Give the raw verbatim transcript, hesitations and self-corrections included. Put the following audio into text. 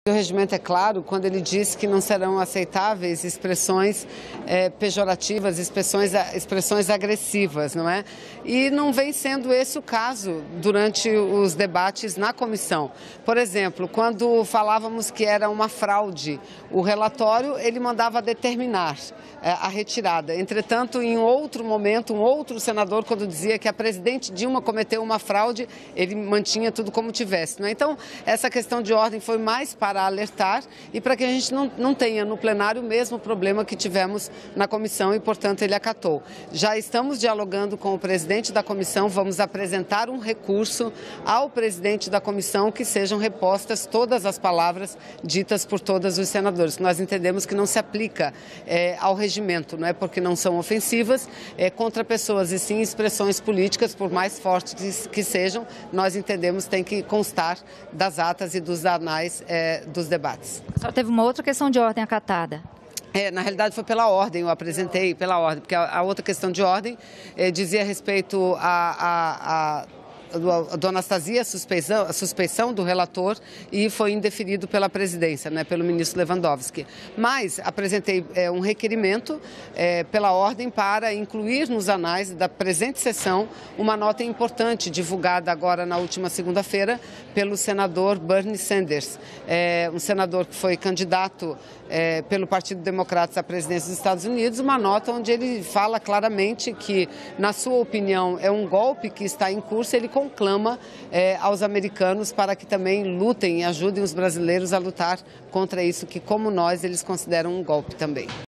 O regimento é claro quando ele diz que não serão aceitáveis expressões é, pejorativas, expressões, expressões agressivas, não é? E não vem sendo esse o caso durante os debates na comissão. Por exemplo, quando falávamos que era uma fraude, o relatório ele mandava determinar é, a retirada. Entretanto, em outro momento, um outro senador, quando dizia que a presidente Dilma cometeu uma fraude, ele mantinha tudo como tivesse, não é? Então, essa questão de ordem foi mais para alertar e para que a gente não, não tenha no plenário o mesmo problema que tivemos na comissão e, portanto, ele acatou. Já estamos dialogando com o presidente da comissão, vamos apresentar um recurso ao presidente da comissão que sejam repostas todas as palavras ditas por todos os senadores. Nós entendemos que não se aplica é, ao regimento, não é porque não são ofensivas é, contra pessoas e sim expressões políticas, por mais fortes que sejam, nós entendemos que tem que constar das atas e dos anais é, dos debates. Só teve uma outra questão de ordem acatada. É, na realidade foi pela ordem, eu apresentei pela ordem, porque a, a outra questão de ordem é, dizia respeito a, a, a a do Anastasia, a suspeição, a suspeição do relator e foi indeferido pela presidência, né, pelo ministro Lewandowski. Mas apresentei é, um requerimento é, pela ordem para incluir nos anais da presente sessão uma nota importante divulgada agora na última segunda-feira pelo senador Bernie Sanders, é, um senador que foi candidato é, pelo Partido Democrata à presidência dos Estados Unidos, uma nota onde ele fala claramente que, na sua opinião, é um golpe que está em curso. Ele conclama é, aos americanos para que também lutem e ajudem os brasileiros a lutar contra isso que, como nós, eles consideram um golpe também.